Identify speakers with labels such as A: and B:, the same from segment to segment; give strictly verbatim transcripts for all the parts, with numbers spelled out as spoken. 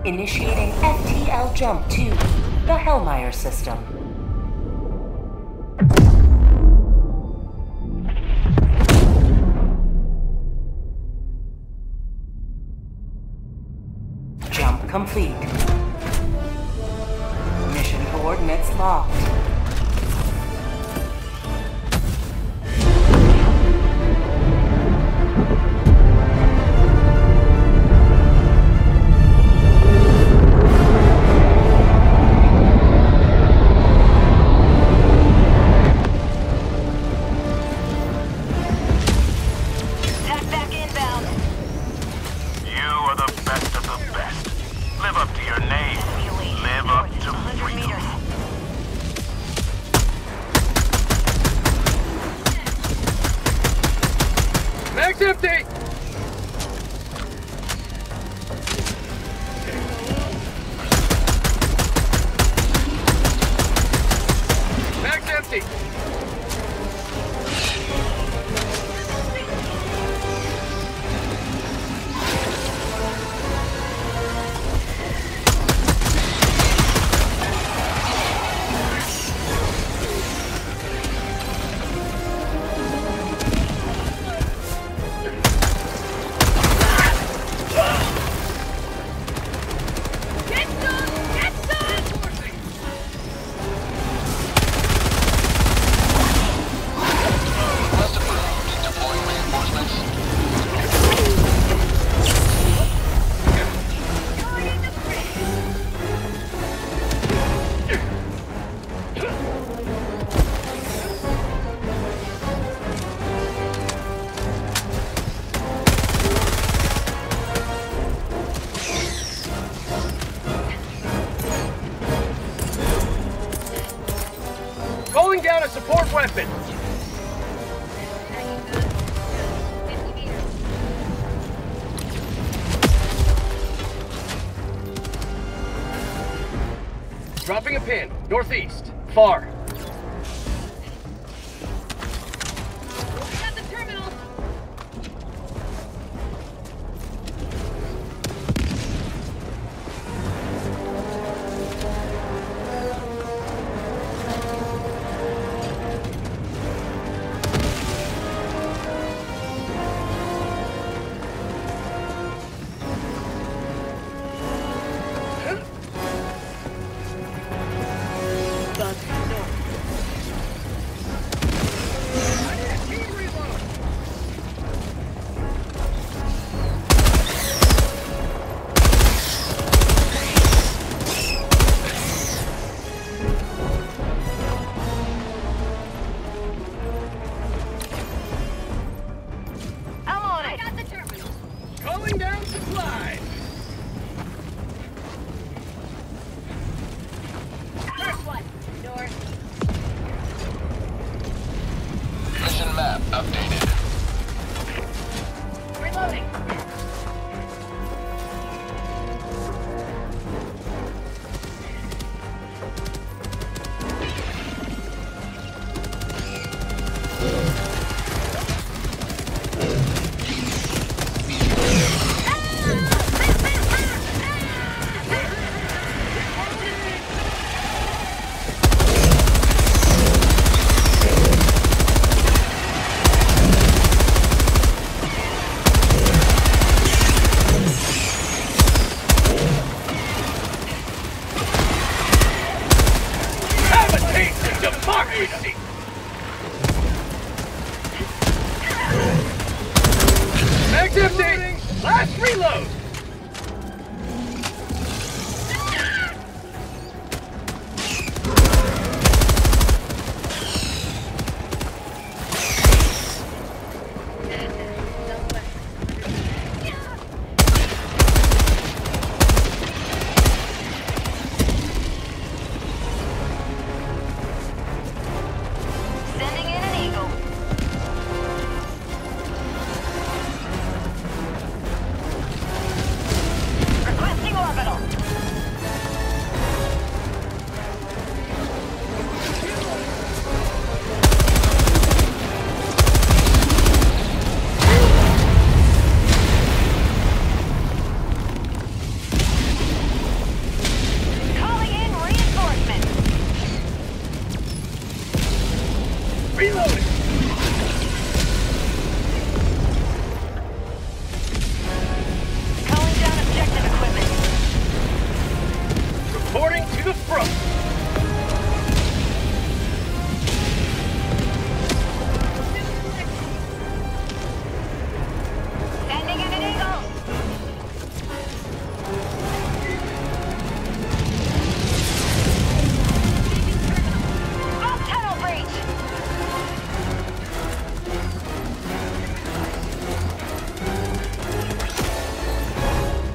A: Initiating F T L jump to the Hellmeyer system. Jump complete. Mission coordinates locked.
B: Mag's empty! Mag's empty! Calling down a support weapon! Dropping a pin, northeast, far.
C: Got the terminal!
B: Calling down supplies!
C: First one, north.
D: Mission map updated.
C: Reloading.
B: Democracy! Mag's empty! Last reload!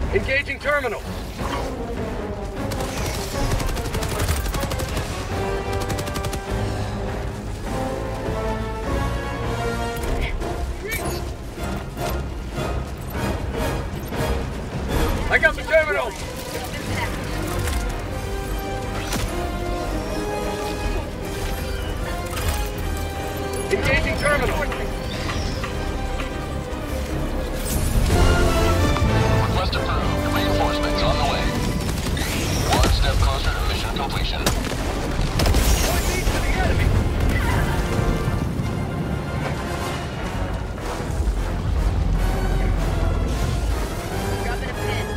B: Engaging terminal. I got the terminal. Engaging terminal.
D: Request approved. Reinforcements on the way. One step closer to mission completion.
B: Point these to the enemy.
C: Dropping a pin.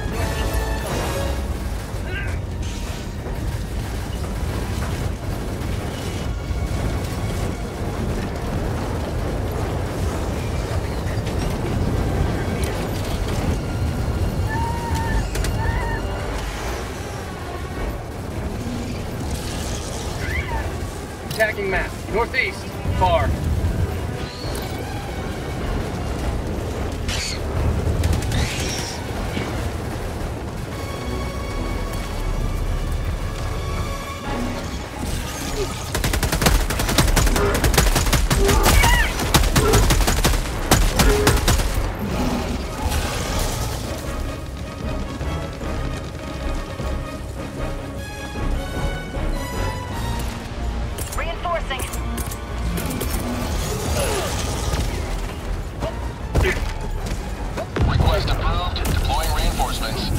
B: Attacking map. Northeast. Far.
C: Reinforcing.
D: Request approved. Deploying reinforcements.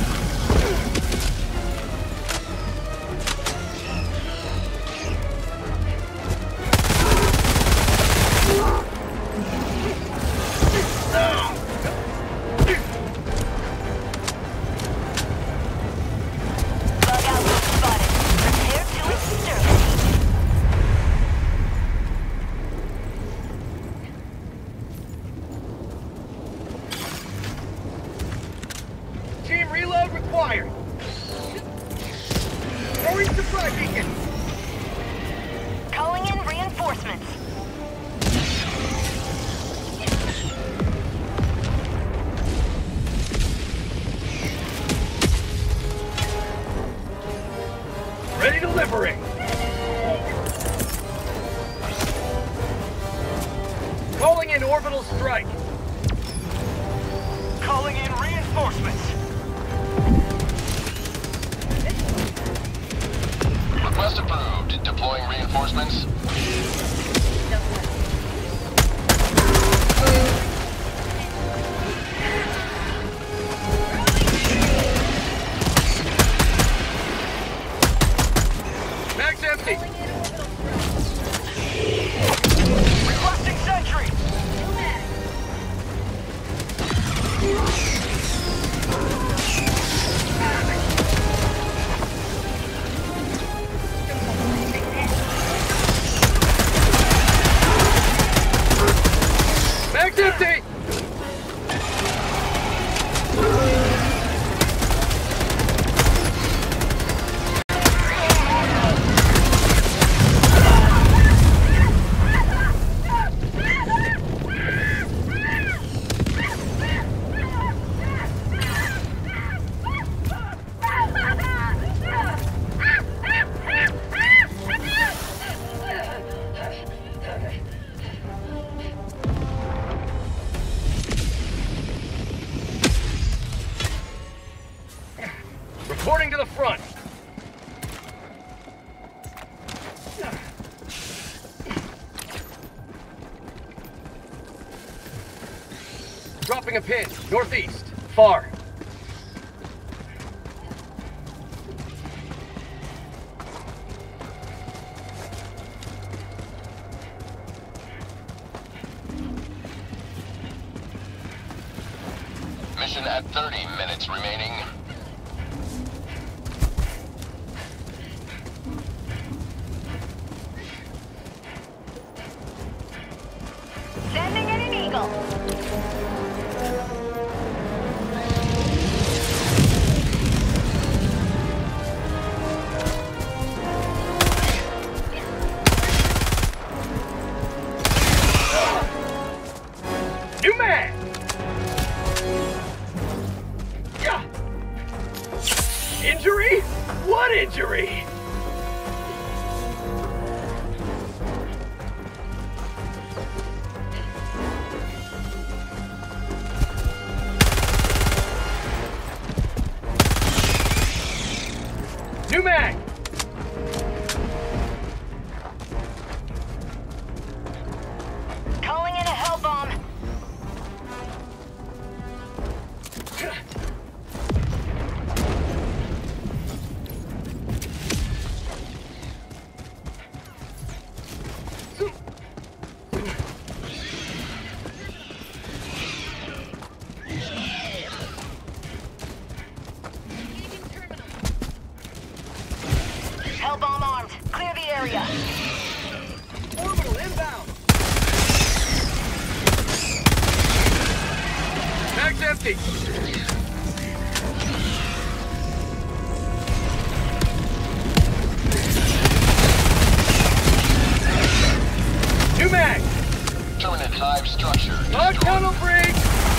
C: Bug outpost spotted. Prepare to exterminate.
B: Team reload required. Throwing supply beacon.
C: Calling in reinforcements.
B: Ready to liberate. Calling in orbital strike. Calling in reinforcements.
D: Request approved. Deploying reinforcements.
B: Max empty.
C: Calling in orbital strike.
B: Requesting sentry.
C: Nomadic.
B: Max empty. Reporting to the front. Dropping a pin. Northeast. Far.
D: Mission at thirty minutes remaining.
C: Sending in an eagle.
B: New man. Yeah. Injury? What injury? New mag!
C: Calling in a hell bomb. Hell bomb armed. Clear the area.
B: Orbital inbound! Mag's empty! New mag!
D: Terminate hive structure.
B: Dog tunnel break!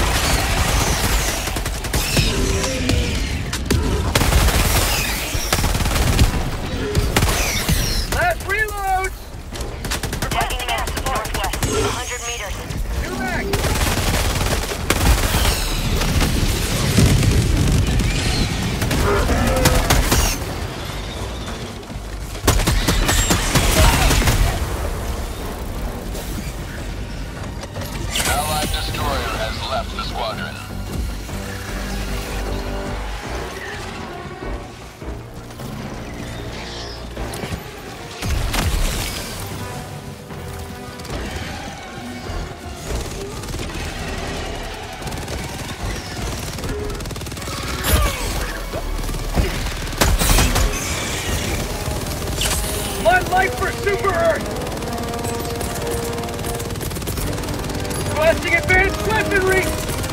B: Last reload!
C: Tagging mass northwest. one hundred meters.
B: New mag!
D: Allied destroyer has left the squadron.
B: One life for Super Earth! Requesting advanced weaponry!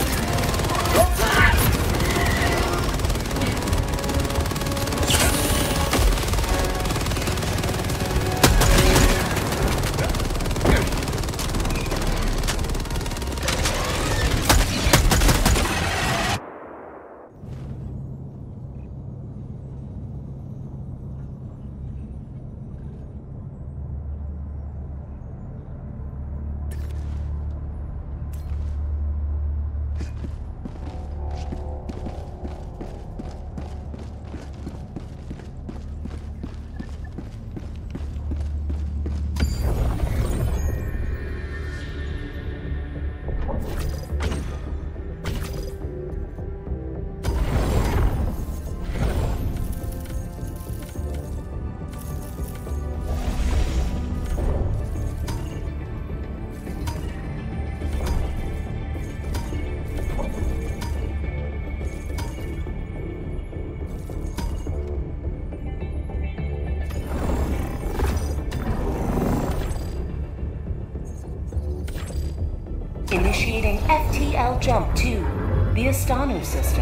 A: Initiating F T L jump to the Astanu system.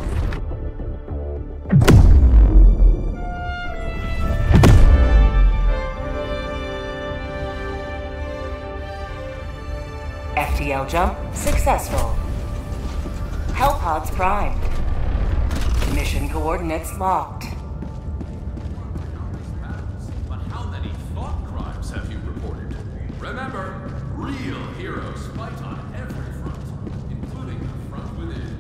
A: F T L jump successful. Hellpods primed. Mission coordinates locked.
E: But how many thought crimes have you reported? Remember, real heroes fight on every front, including the front within.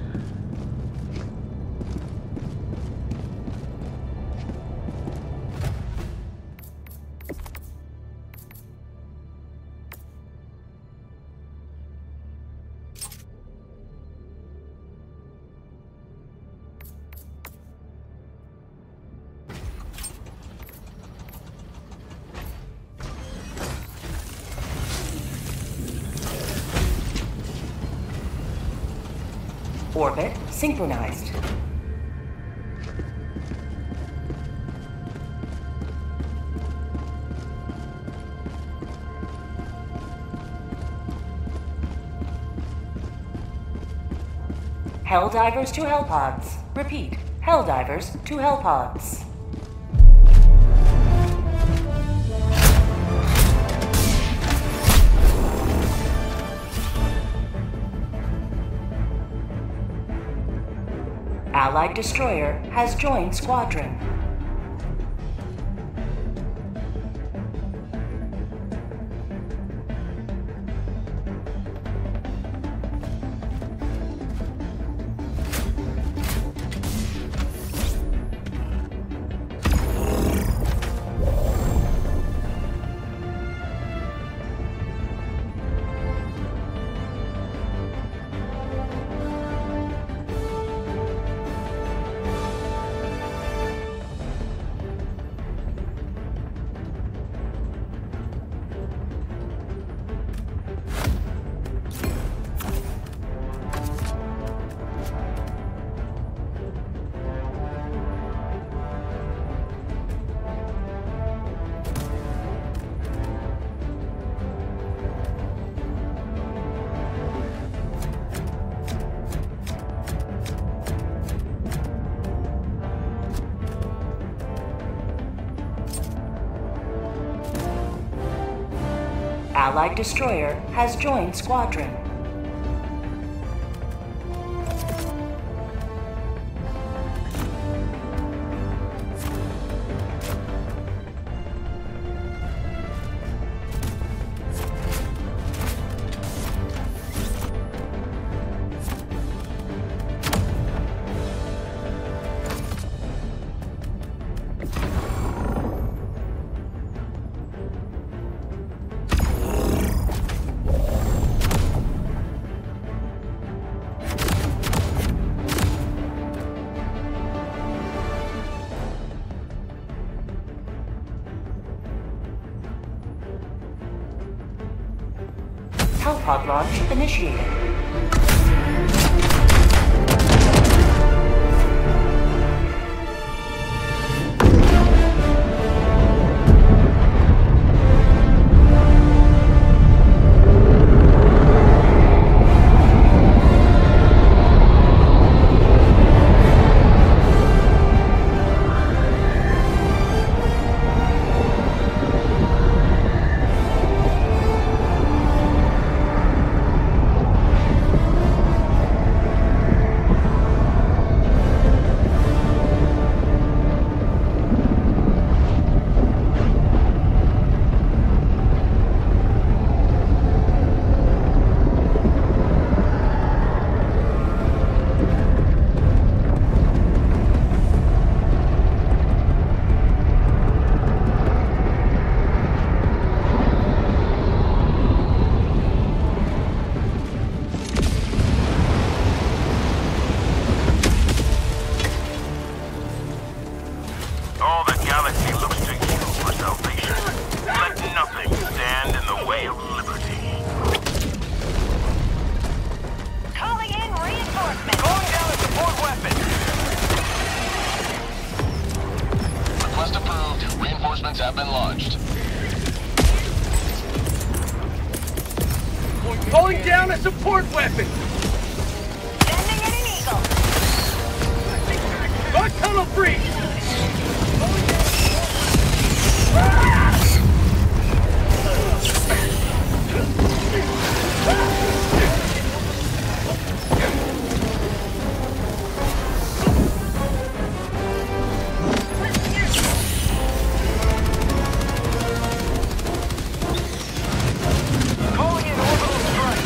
A: Orbit synchronized. Helldivers to Hellpods. Repeat, Helldivers to Hellpods. Allied destroyer has joined squadron. Allied destroyer has joined squadron. Hellpod launch initiated.
F: All the galaxy looks to you for salvation. Let nothing stand in the way of liberty.
C: Calling in reinforcements.
F: Calling down a support weapon.
D: Request approved. Reinforcements have been launched.
B: Calling down a support weapon!
C: Sending in an eagle.
B: Guard tunnel breach!
F: Calling in orbital strike.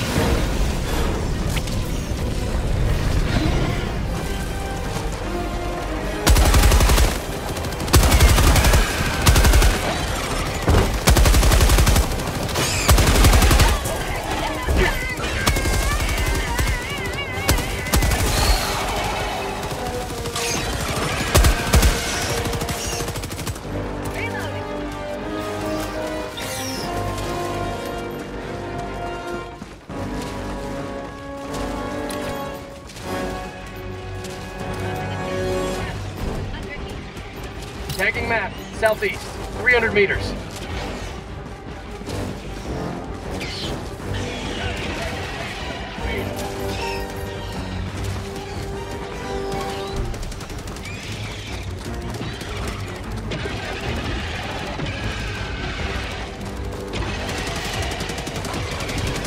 B: Tagging map, southeast, three hundred meters.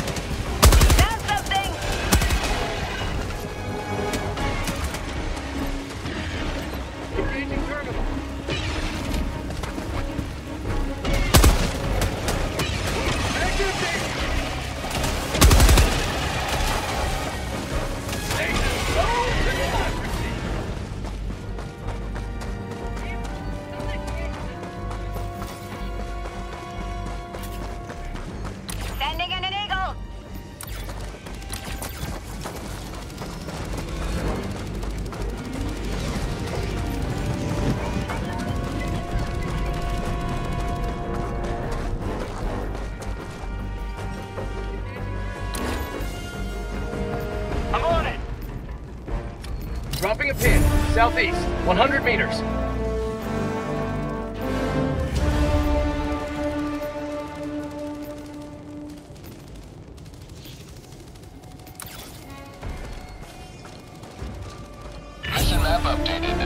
C: Found something.
B: Southeast, one hundred meters.
D: Mission map updated.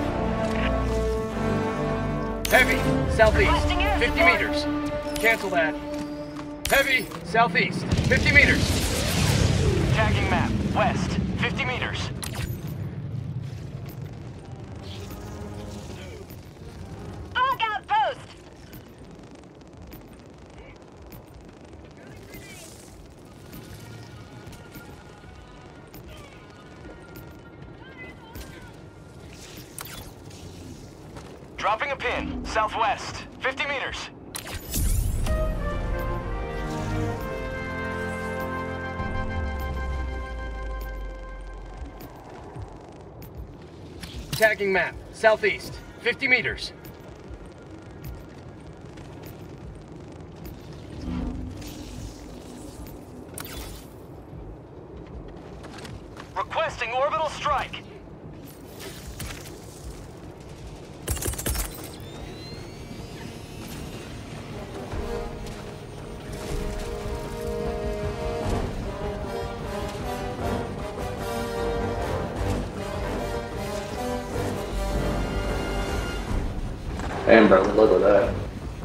B: Heavy, southeast,
C: Requesting air
B: fifty
C: support.
B: meters. Cancel that. Heavy, southeast, fifty meters.
F: Tagging map. West. fifty meters.
C: Bug outpost!
F: Dropping a pin. Southwest. fifty meters.
B: Tagging map, southeast, fifty meters.
F: Requesting orbital strike.
G: Damn, bro, look at that.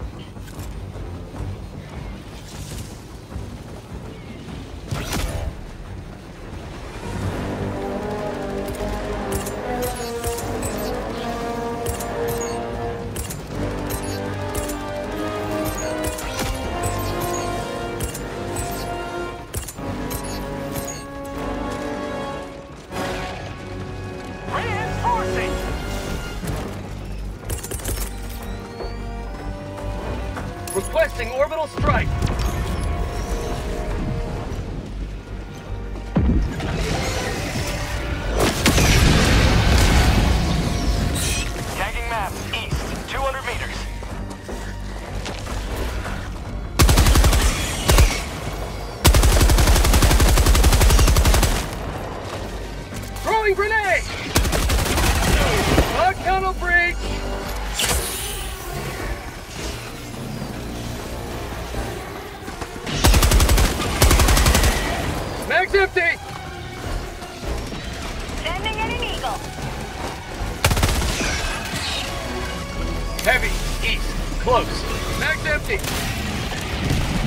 F: Reinforcing.
B: Requesting orbital strike.
F: Tagging map. East. two hundred meters.
B: Throwing grenade! A tunnel breach! Mag's empty!
C: Sending in an eagle.
B: Heavy, east, close. Mag's empty!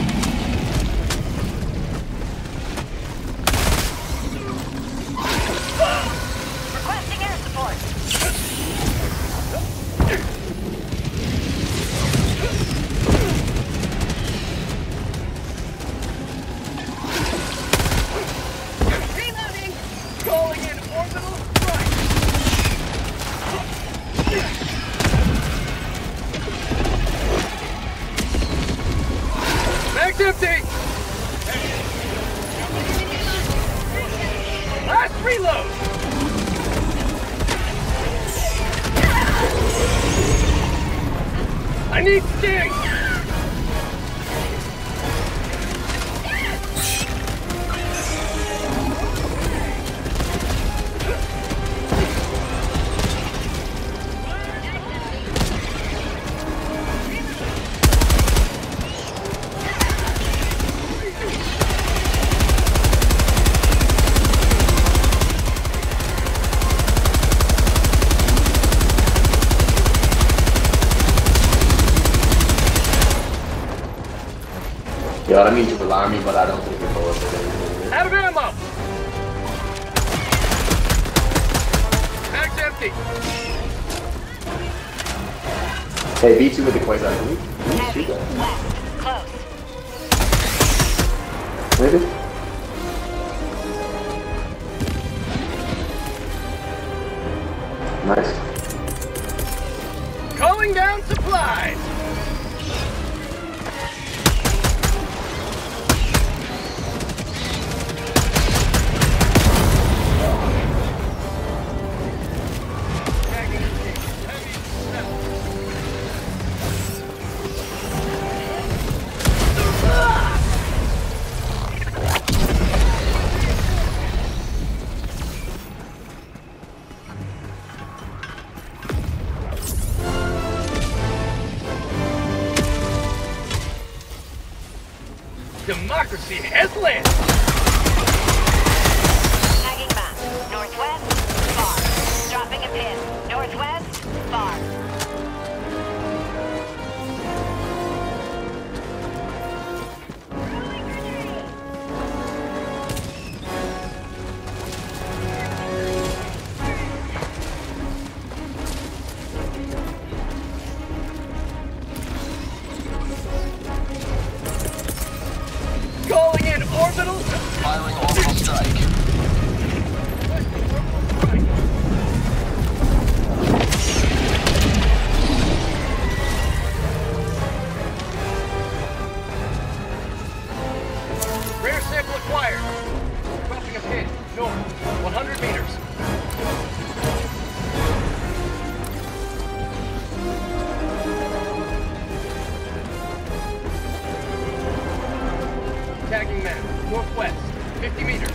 C: Requesting air support.
B: Reloading! Calling in orbital strike! Mag's empty! Last reload! I need sting!
G: Yo, I need you to alarm me, but I don't think you're bullshit.
B: Out of ammo! Mag's empty!
G: Hey, B two with the quasar. Can we, can we
C: Heavy.
G: shoot that?
C: West. Close.
G: Maybe? Nice.
B: Calling down supplies! democracy has landed!
C: Tagging map. Northwest, far. Dropping a pin. Northwest, far.
B: Calling in orbital...
D: Firing orbital strike.
B: Rare sample acquired. Dropping a pin. North. one hundred meters. Tagging map. Northwest. fifty meters.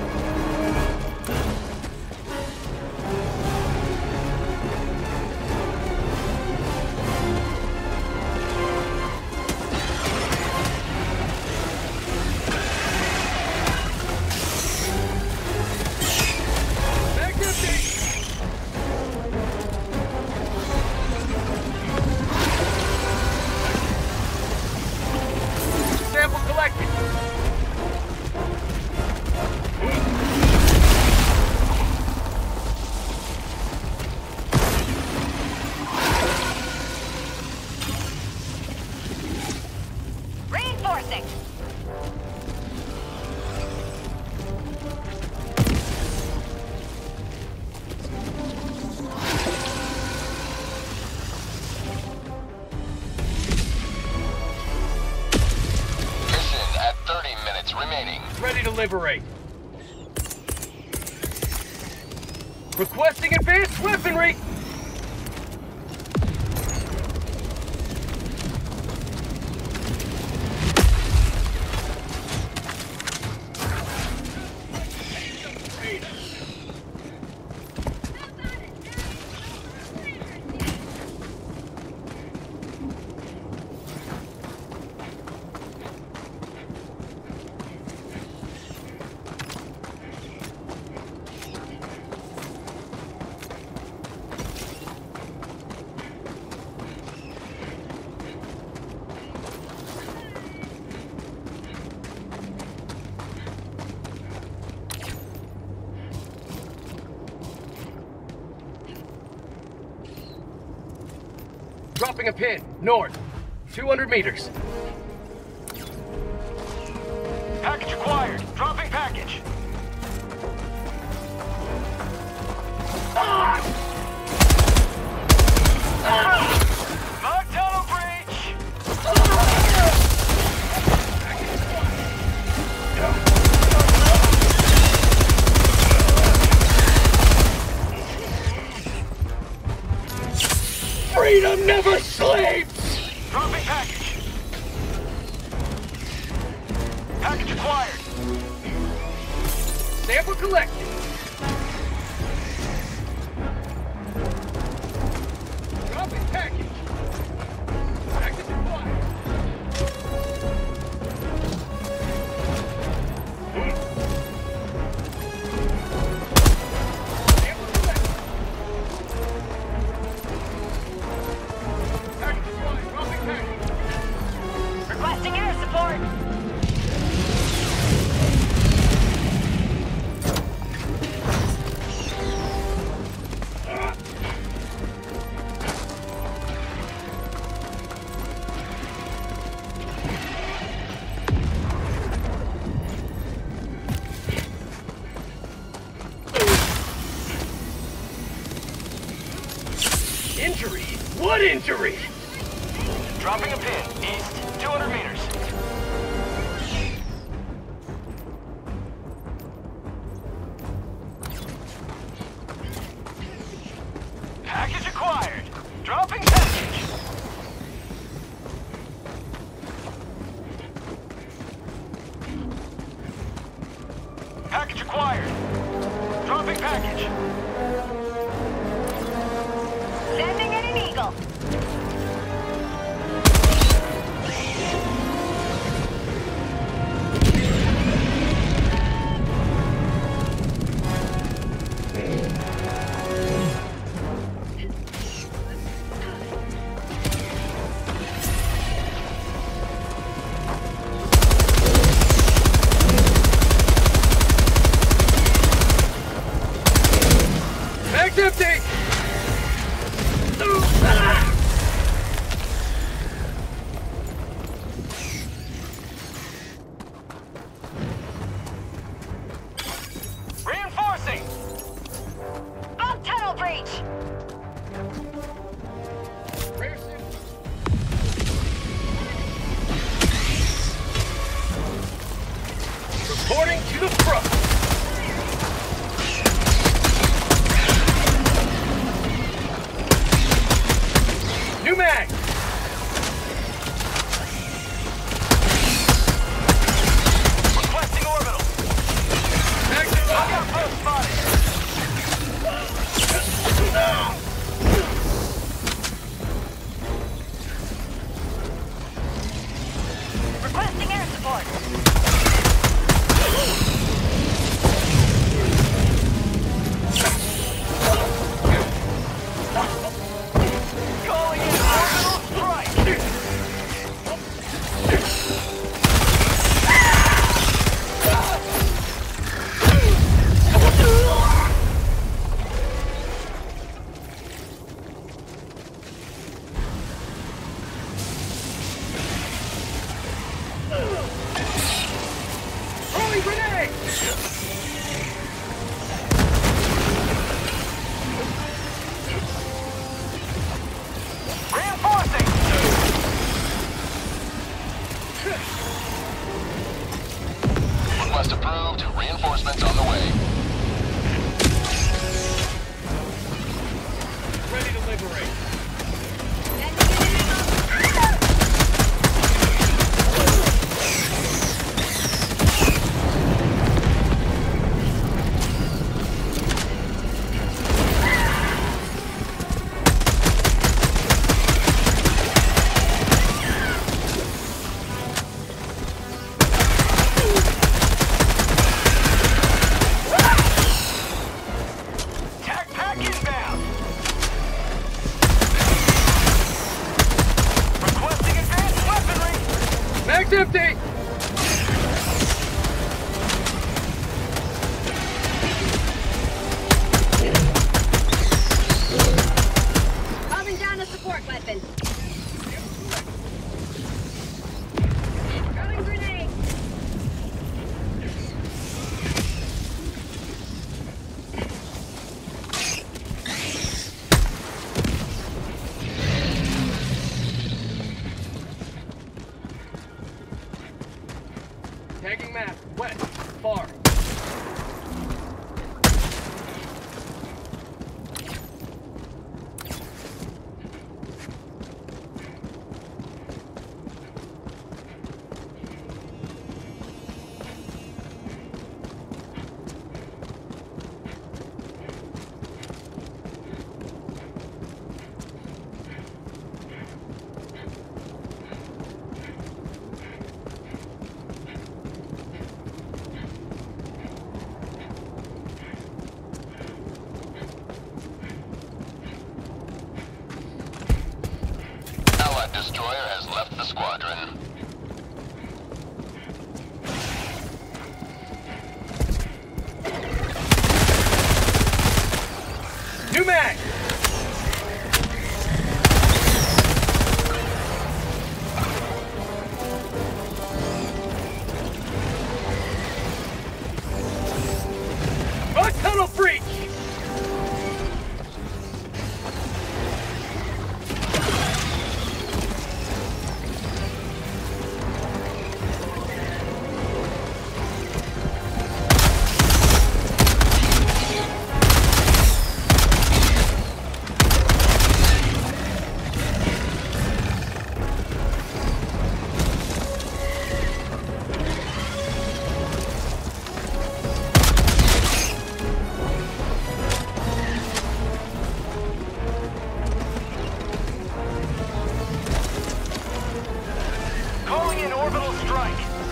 B: Sample collected.
C: Reinforcing.
D: Mission at thirty minutes remaining.
B: Ready to liberate. Requesting advanced weaponry. Dropping a pin. North. two hundred meters.
F: Package acquired. Dropping package. Mud tunnel breach!
B: Freedom never sleeps!
F: Dropping package. Package acquired.
B: Sample collected. Dropping package. Package acquired. Sample collected. Package acquired. Dropping package.
C: Requesting air support.
B: Injury? What injury?
F: Dropping a pin. East, two hundred meters. Package acquired. Dropping package. Package acquired. Dropping package.
C: Sending in an eagle.
B: liberate. Mag's empty!
C: Calling down a support weapon. Throwing grenade.
B: Tagging map. West. Far.
D: Allied destroyer has left the squadron.
B: New mag! Bug tunnel breach!
F: Calling in orbital strike.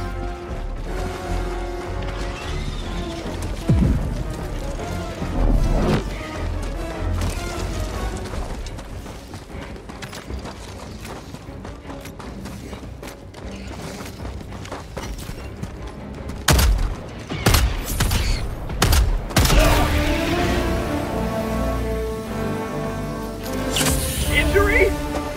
B: Injury?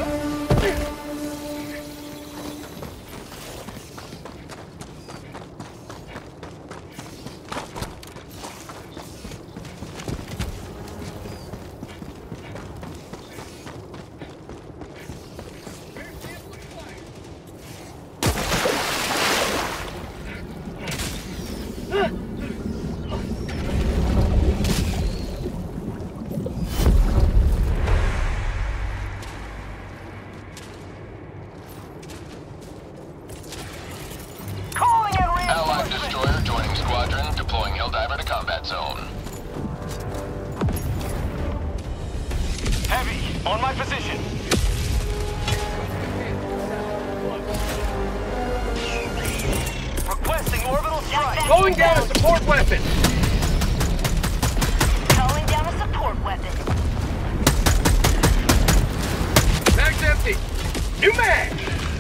F: Calling in
D: Allied
F: reinforcements.
D: destroyer joining squadron, deploying Helldiver to combat zone.
F: Heavy, on my position. Requesting orbital strike.
B: Going down a support weapon!
C: Calling down a support weapon.
B: Mag's empty! New mag!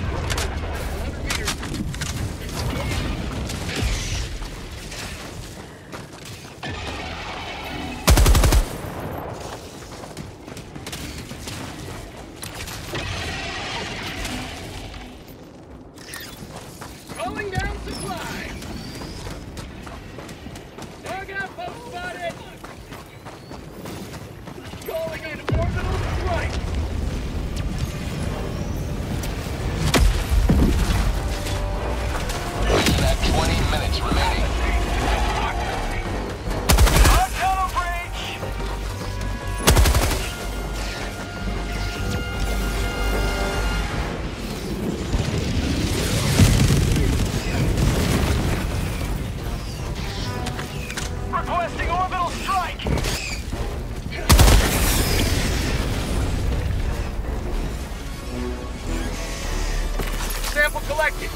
B: Calling down supply! Dog outpost spotted! Calling in orbital strike! selected.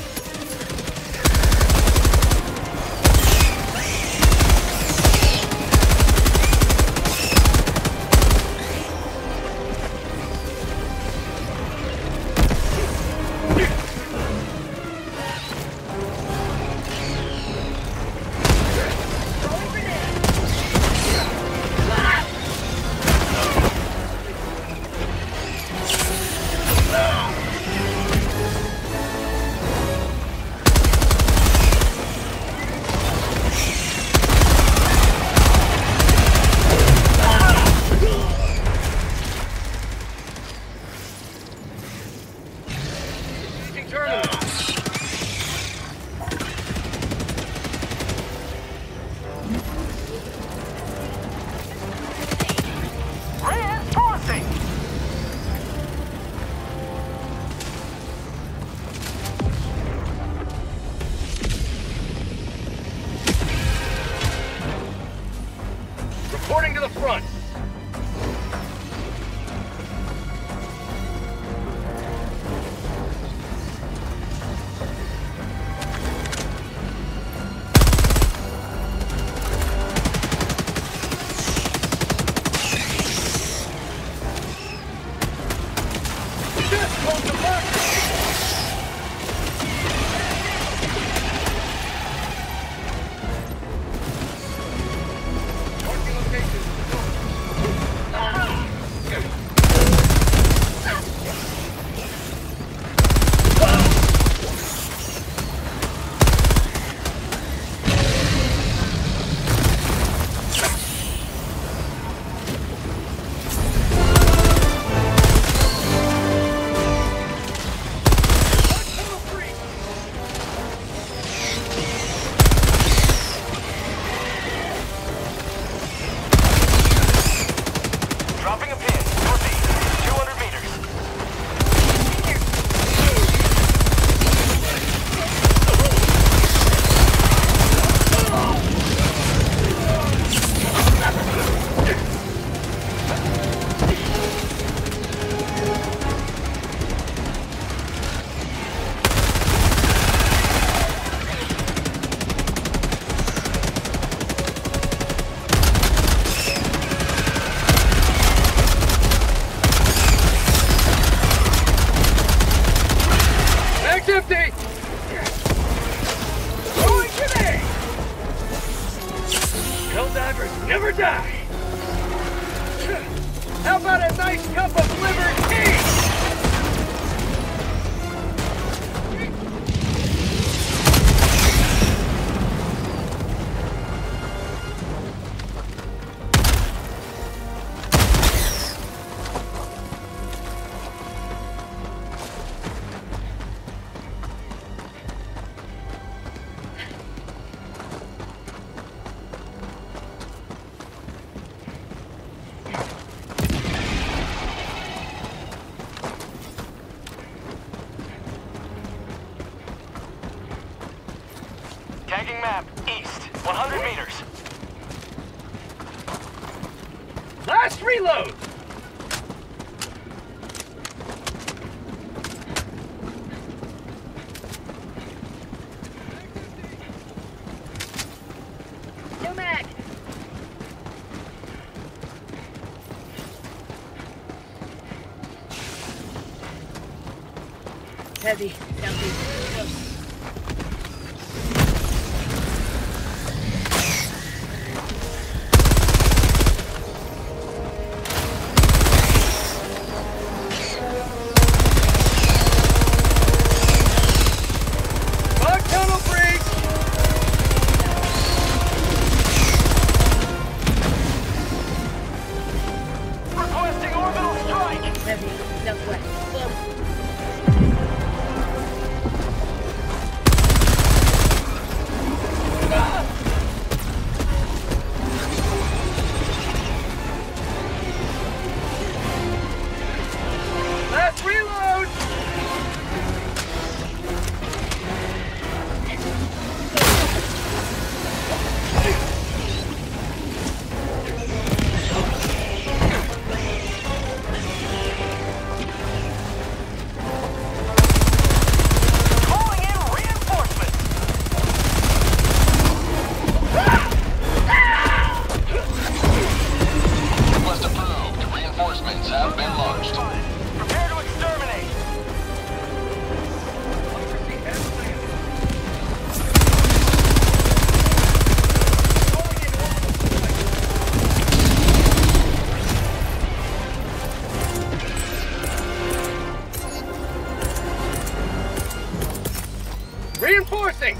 B: Reporting to the front. Just hold the marker. Dropping a pin, northeast, two hundred meters. Mag's empty! Throwing grenade! Helldivers never die! How about a nice cup of liver tea? Tagging map, east, one hundred meters. Last reload!
C: New mag.
H: Heavy, southeast, close. Heavy, southwest, close.
B: Last reload!
D: launched.
F: Prepare to exterminate.
B: Reinforcing!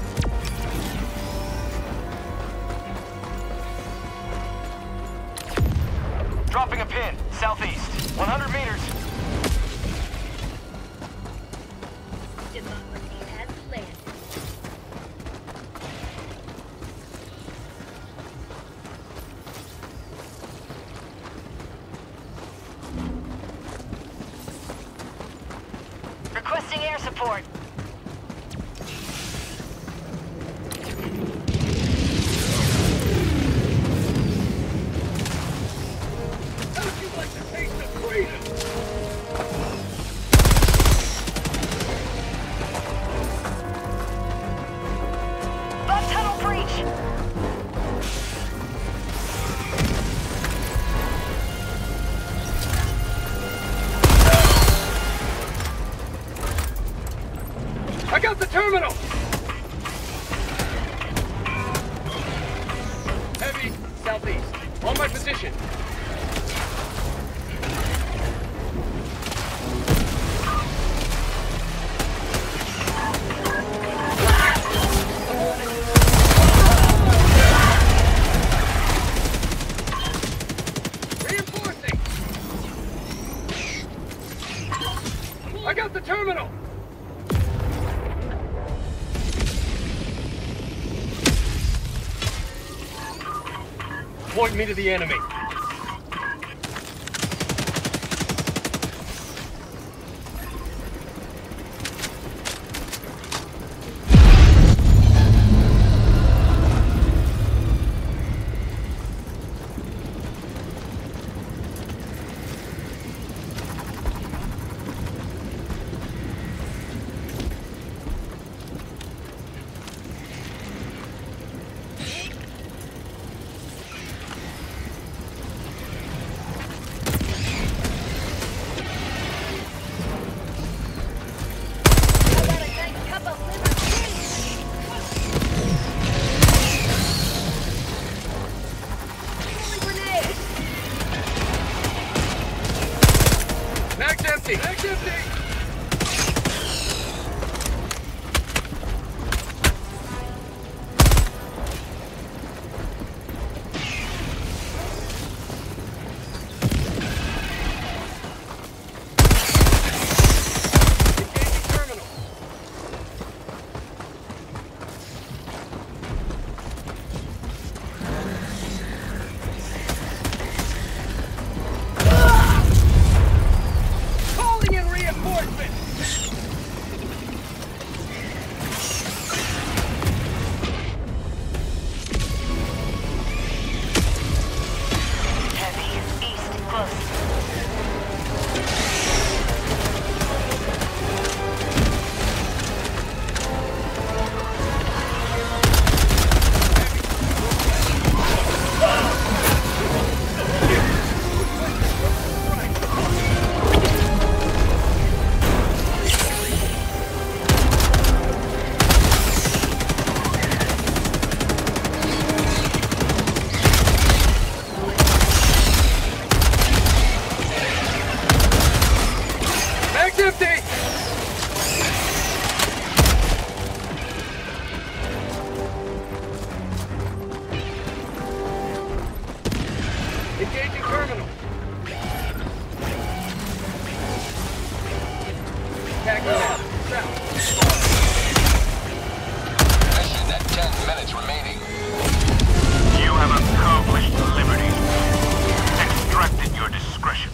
F: Dropping a pin, southeast. one hundred meters.
H: Democracy has landed.
C: Requesting air support.
B: How'd you like to taste of freedom?
C: Left tunnel breach.
B: I got the terminal! Heavy, southeast. On my position. Reinforcing! I got the terminal! Point me to the enemy.
H: How about a nice cup of liver tea? Holy grenade!
B: Mag's empty! Mag's empty! Engaging terminal. Calling in reinforcements!
C: Heavy, east, close.
B: Mag's empty! Engaging terminal. Tagging out. South.
D: Mission at ten minutes remaining.
F: You have accomplished liberty. Extracted your discretion.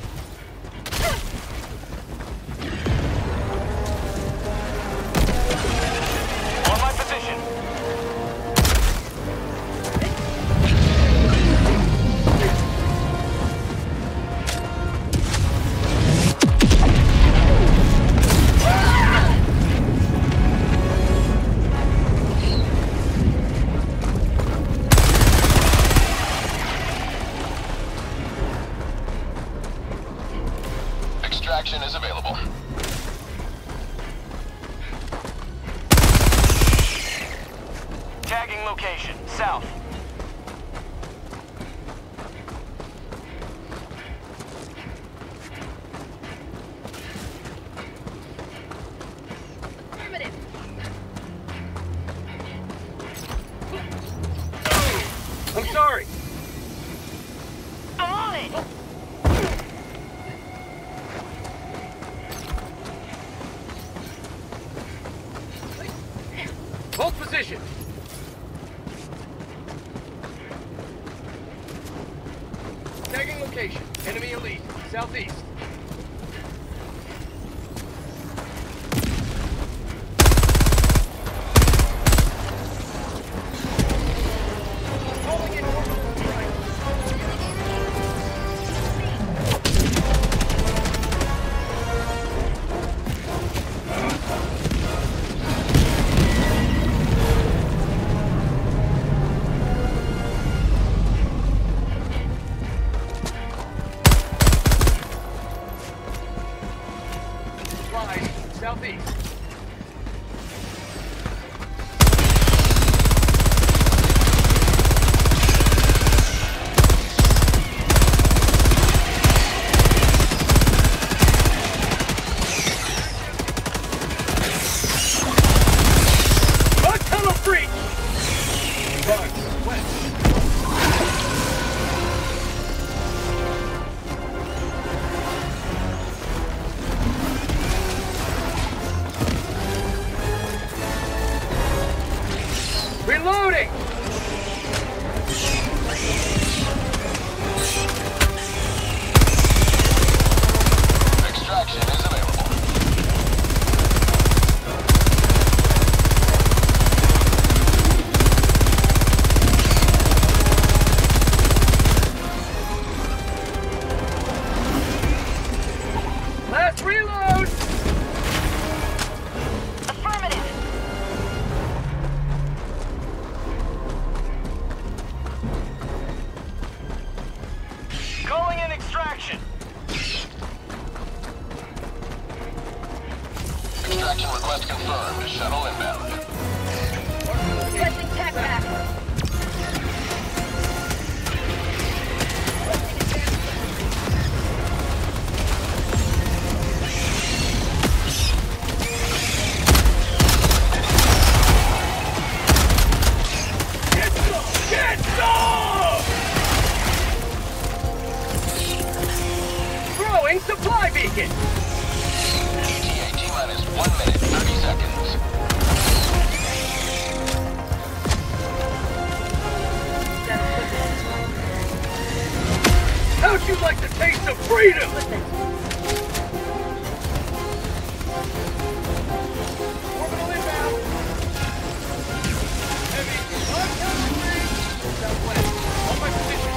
F: On my position.
D: Extraction is available.
F: Tagging location, south.
H: Affirmative.
B: I'm sorry.
C: I'm on it!
B: Hold position. Tagging location. Enemy elite. Southeast. Calling in orbital strike. Line. Southeast. A tunnel breach! Bugs, west. Reloading!
D: Extraction is available.
B: Last reload!
C: Affirmative!
F: Calling in extraction.
D: Extraction request confirmed. Shuttle inbound.
H: Requesting tac back.
B: Get some! Get some! Throwing supply beacon!
D: E T A T-minus one minute, thirty seconds.
B: How'd you like the taste of freedom? Orbital inbound. Heavy, on counter three. Southwest, on my position.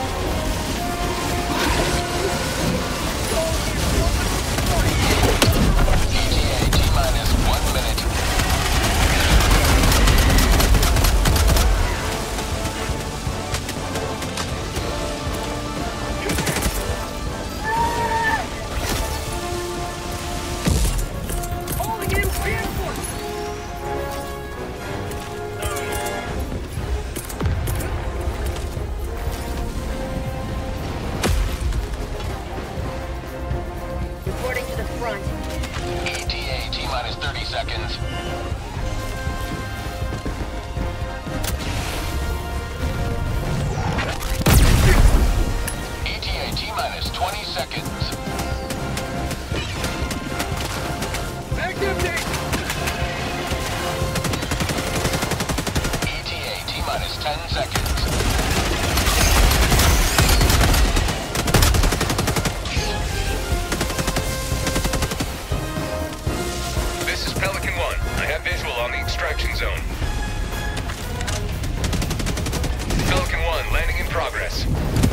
D: E T A T-minus one minute.
B: Calling in reinforcements.
H: Reporting to the front.
D: E T A T-minus thirty seconds. E T A T-minus twenty seconds.
B: Back empty.
D: E T A T-minus ten seconds.
F: This is Pelican One. I have visual on the extraction zone. Pelican One, landing in progress.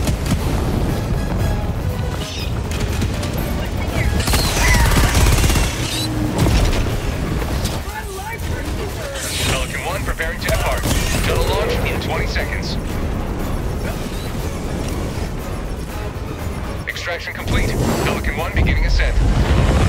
F: Pelican One preparing to depart. Shuttle launch in twenty seconds. Extraction complete. Pelican One beginning ascent.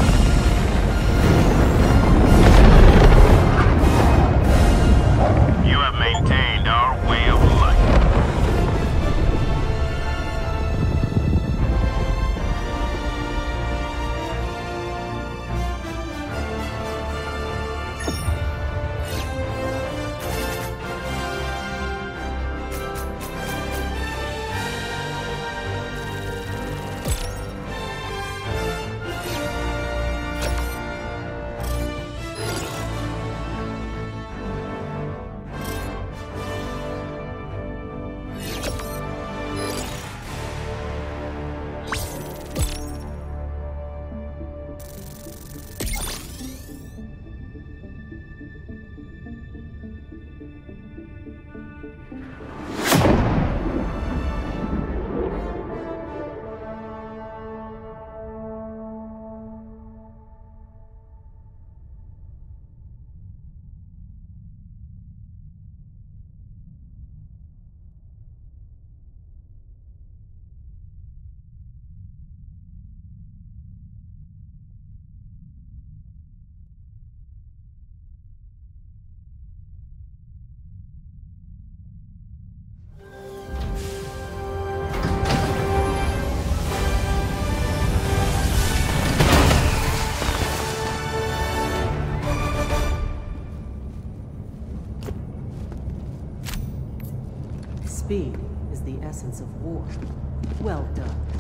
I: Speed is the essence of war. Well done.